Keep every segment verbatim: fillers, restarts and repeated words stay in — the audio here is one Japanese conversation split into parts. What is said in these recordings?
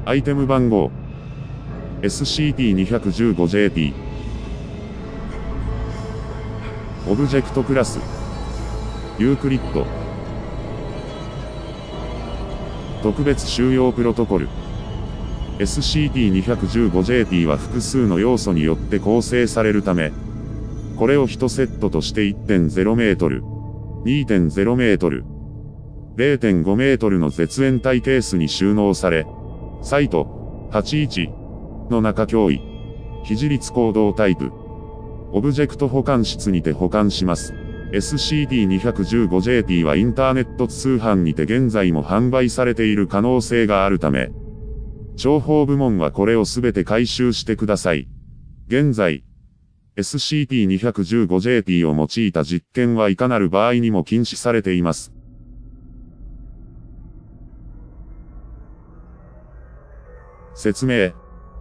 アイテム番号 エスシーティーにひゃくじゅうごジェーティー オブジェクトクラスユークリッド特別収容プロトコル エスシーティーにひゃくじゅうごジェーティー は複数の要素によって構成されるため、これをいちセットとして いってんゼロメートル、にてんゼロメートル、れいてんごメートルの絶縁体ケースに収納され、サイトはちじゅういちの中脅威、非自立行動タイプ、オブジェクト保管室にて保管します。エスシーティーにひゃくじゅうごジェーティー はインターネット通販にて現在も販売されている可能性があるため、諜報部門はこれをすべて回収してください。現在、エスシーティーにひゃくじゅうごジェーティー を用いた実験はいかなる場合にも禁止されています。説明。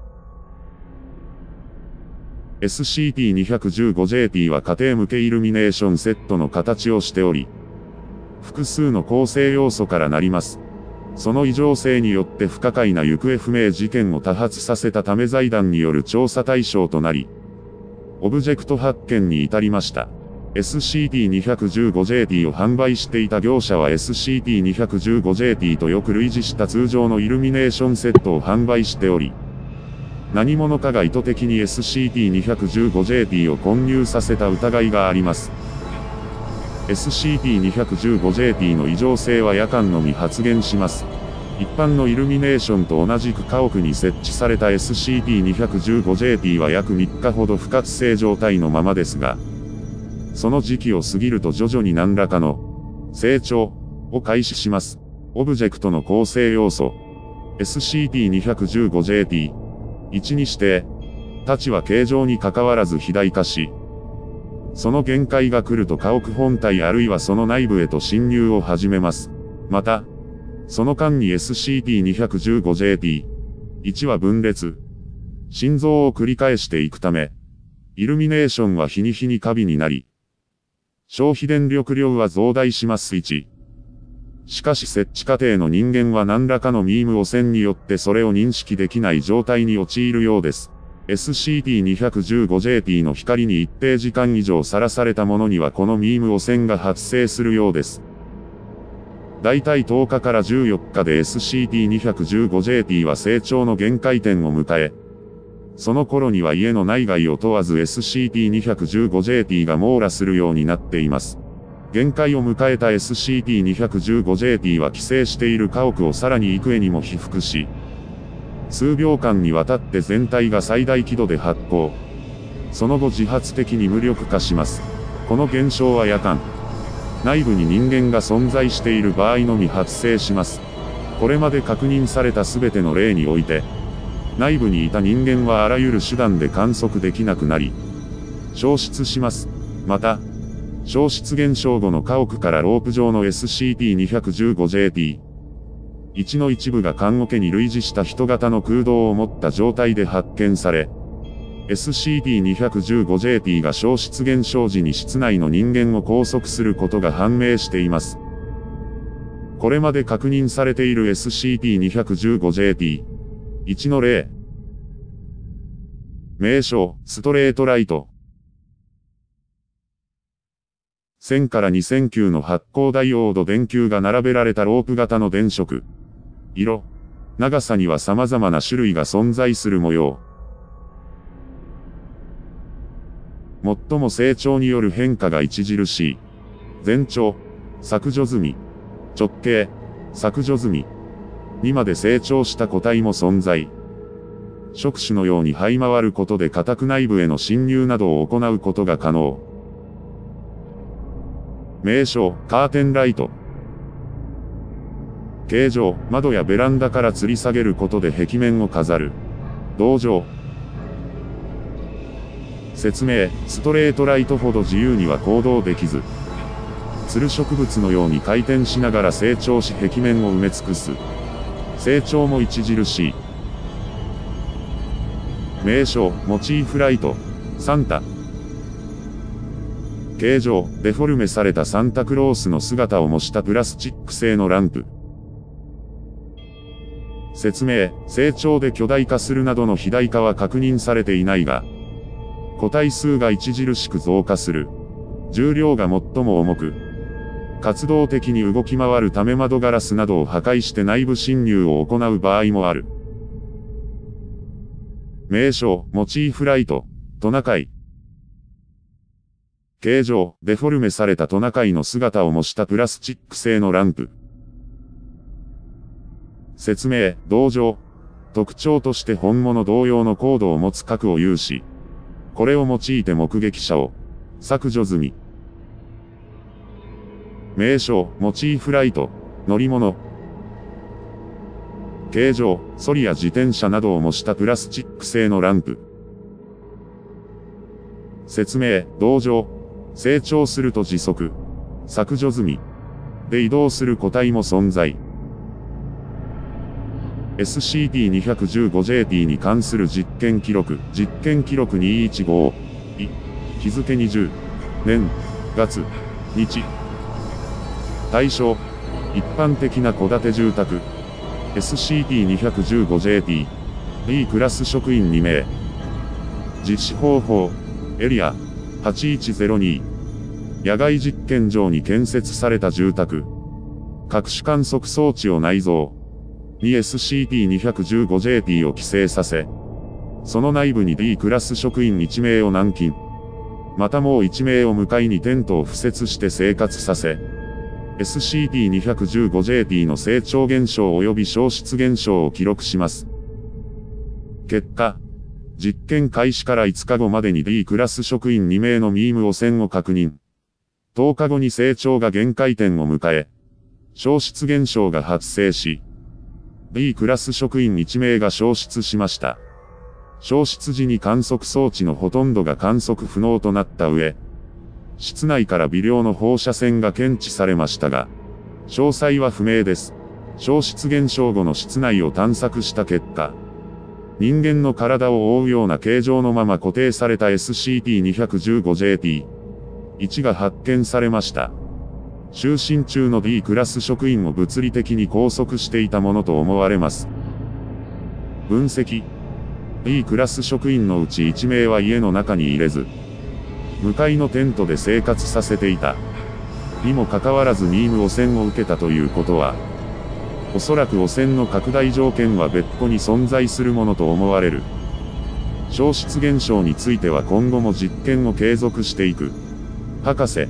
エスシーティーにひゃくじゅうごジェーティー は家庭向けイルミネーションセットの形をしており、複数の構成要素からなります。その異常性によって不可解な行方不明事件を多発させたため財団による調査対象となり、オブジェクト発見に至りました。エスシーティーにひゃくじゅうごジェーティー を販売していた業者は エスシーティーにひゃくじゅうごジェーティー とよく類似した通常のイルミネーションセットを販売しており、何者かが意図的に エスシーティーにひゃくじゅうごジェーティー を混入させた疑いがあります。エスシーティーにひゃくじゅうごジェーティー の異常性は夜間のみ発現します。一般のイルミネーションと同じく家屋に設置された エスシーティーにひゃくじゅうごジェーティー は約みっかほど不活性状態のままですが、その時期を過ぎると徐々に何らかの成長を開始します。オブジェクトの構成要素 エスシーティーにひゃくじゅうごジェーティーいち にしてたちは形状に関わらず肥大化し、その限界が来ると家屋本体あるいはその内部へと侵入を始めます。また、その間に エスシーティーにひゃくじゅうごジェーティーいち は分裂、心臓を繰り返していくため、イルミネーションは日に日に過敏になり、消費電力量は増大します。いちしかし設置過程の人間は何らかのミーム汚染によってそれを認識できない状態に陥るようです。エスシーティーにひゃくじゅうごジェーティー の光に一定時間以上さらされたものにはこのミーム汚染が発生するようです。だいたいとおかからじゅうよっかで エスシーティーにひゃくじゅうごジェーティー は成長の限界点を迎え、その頃には家の内外を問わず エスシーティーにひゃくじゅうごジェーティー が網羅するようになっています。限界を迎えた エスシーティーにひゃくじゅうごジェーティー は規制している家屋をさらに幾重にも被覆し、数秒間にわたって全体が最大輝度で発光。その後自発的に無力化します。この現象は夜間、内部に人間が存在している場合のみ発生します。これまで確認されたすべての例において、内部にいた人間はあらゆる手段で観測できなくなり、消失します。また、消失現象後の家屋からロープ上の エスシーティーにひゃくじゅうごジェーティーいち の一部が棺桶に類似した人型の空洞を持った状態で発見され、エスシーティーにひゃくじゅうごジェーティー が消失現象時に室内の人間を拘束することが判明しています。これまで確認されている エスシーティーにひゃくじゅうごジェーティーいち の例。名称、ストレートライト。せんからにせんきゅうの発光ダイオード電球が並べられたロープ型の電飾。色、長さには様々な種類が存在する模様。最も成長による変化が著しい。全長、削除済み。直径、削除済み。にまで成長した個体も存在。触手のように這い回ることで家宅内部への侵入などを行うことが可能。名称、カーテンライト。形状、窓やベランダから吊り下げることで壁面を飾る。銅状。説明、ストレートライトほど自由には行動できず、つる植物のように回転しながら成長し壁面を埋め尽くす。成長も著しい。名称、モチーフライト、サンタ。形状、デフォルメされたサンタクロースの姿を模したプラスチック製のランプ。 説明、成長で巨大化するなどの肥大化は確認されていないが、個体数が著しく増加する。重量が最も重く、活動的に動き回るため窓ガラスなどを破壊して内部侵入を行う場合もある。名称、モチーフライト、トナカイ。形状、デフォルメされたトナカイの姿を模したプラスチック製のランプ。説明、同状。特徴として本物同様のコードを持つ核を有し、これを用いて目撃者を削除済み。名称、モチーフライト、乗り物。形状、ソリや自転車などを模したプラスチック製のランプ。説明、同状。成長すると時速、削除済み。で移動する個体も存在。エスシーティーにひゃくじゅうごジェーティー に関する実験記録、実験記録にひゃくじゅうご、い、日付にじゅう、年、月、日。対象、一般的な戸建て住宅。エスシーティーにひゃくじゅうごジェーティー、B クラス職員にめい。実施方法、エリア、はちいちゼロに。野外実験場に建設された住宅。各種観測装置を内蔵。に エスシーティーにひゃくじゅうごジェーティー を規制させ、その内部に D クラス職員いちめいを軟禁。またもういちめいを向かいにテントを敷設して生活させ、エスシーティーにひゃくじゅうごジェーティー の成長現象及び消失現象を記録します。結果、実験開始からいつかごまでに D クラス職員にめいのミーム汚染を確認。とおかごに成長が限界点を迎え、消失現象が発生し、D クラス職員いちめいが消失しました。消失時に観測装置のほとんどが観測不能となった上、室内から微量の放射線が検知されましたが、詳細は不明です。消失現象後の室内を探索した結果、人間の体を覆うような形状のまま固定された エスシーティーにひゃくじゅうごジェーティーいち が発見されました。就寝中の D クラス職員を物理的に拘束していたものと思われます。分析。D クラス職員のうちいちめいは家の中に入れず、向かいのテントで生活させていた。にもかかわらずミーム汚染を受けたということは、おそらく汚染の拡大条件は別個に存在するものと思われる。消失現象については今後も実験を継続していく。博士。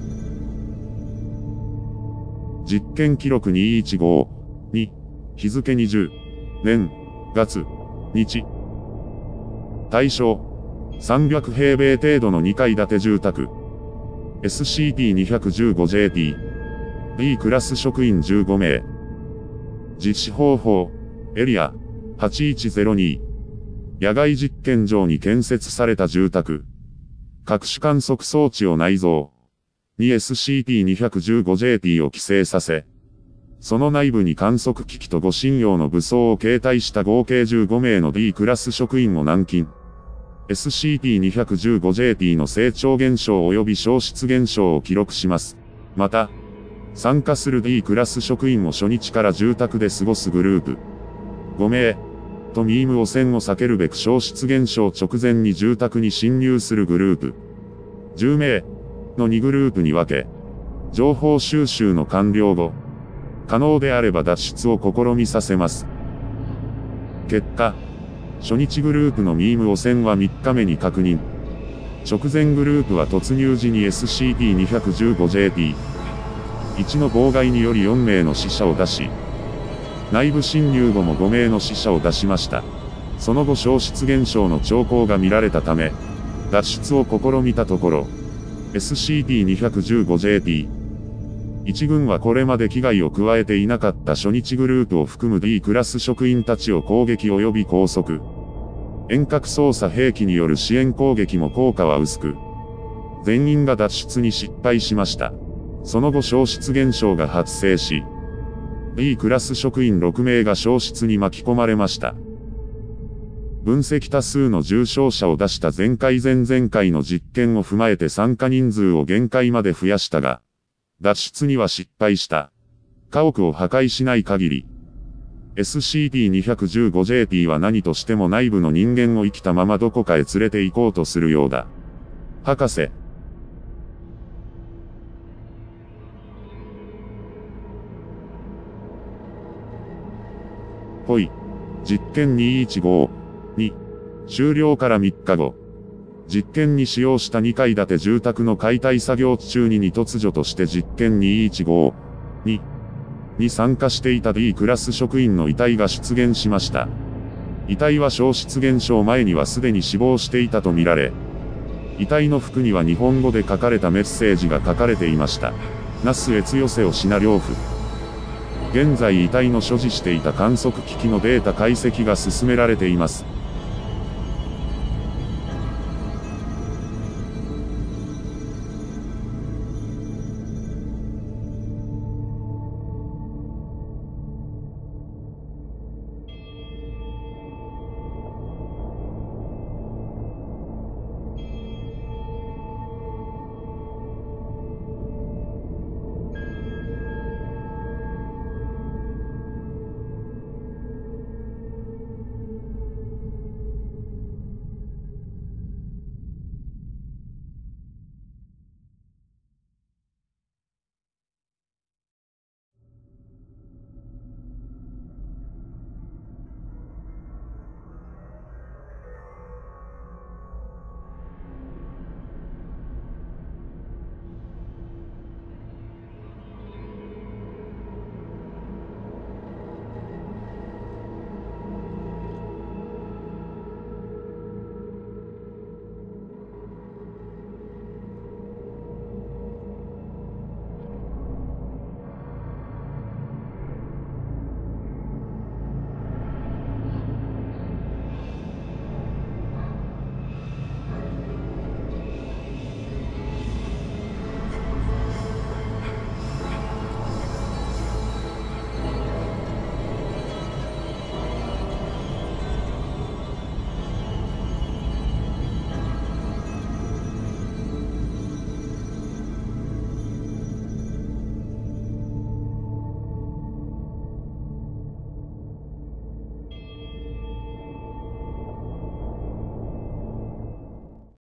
実験記録にひゃくじゅうご、に、日付にじゅう、年、月、日。対象、さんびゃくへいべい程度のにかい建て住宅。エスシーティーにひゃくじゅうごジェーティー、D クラス職員じゅうごめい。実施方法、エリア、はちいちゼロに。野外実験場に建設された住宅。各種観測装置を内蔵。に エスシーティーにひゃくじゅうごジェーティー を規制させ、その内部に観測機器と護身用の武装を携帯した合計じゅうごめいの D クラス職員を軟禁。エスシーティーにひゃくじゅうごジェーティー の成長現象及び消失現象を記録します。また、参加する D クラス職員を初日から住宅で過ごすグループ。ごめい。とミーム汚染を避けるべく消失現象直前に住宅に侵入するグループ。じゅうめい。のにグループに分け、情報収集の完了後、可能であれば脱出を試みさせます。結果、初日グループのミーム汚染はみっかめに確認。直前グループは突入時に エスシーティーにひゃくじゅうごジェーティーいち の妨害によりよんめいの死者を出し、内部侵入後もごめいの死者を出しました。その後消失現象の兆候が見られたため、脱出を試みたところ、エスシーティーにひゃくじゅうごジェーティーいち 軍はこれまで危害を加えていなかった初日グループを含む D クラス職員たちを攻撃及び拘束。遠隔操作兵器による支援攻撃も効果は薄く、全員が脱出に失敗しました。その後消失現象が発生し、D クラス職員ろくめいが消失に巻き込まれました。分析多数の重症者を出した前回前々回の実験を踏まえて参加人数を限界まで増やしたが、脱出には失敗した。家屋を破壊しない限り、 エスシーティーにひゃくじゅうごジェーピー は何としても内部の人間を生きたままどこかへ連れて行こうとするようだ。博士。ほい。実験にひゃくじゅうご。に。終了からみっかご。実験に使用したにかい建て住宅の解体作業中にに突如として実験にひゃくじゅうご。に。に参加していた D クラス職員の遺体が出現しました。遺体は消失現象前にはすでに死亡していたとみられ、遺体の服には日本語で書かれたメッセージが書かれていました。ナス越寄せをシナ両夫。現在遺体の所持していた観測機器のデータ解析が進められています。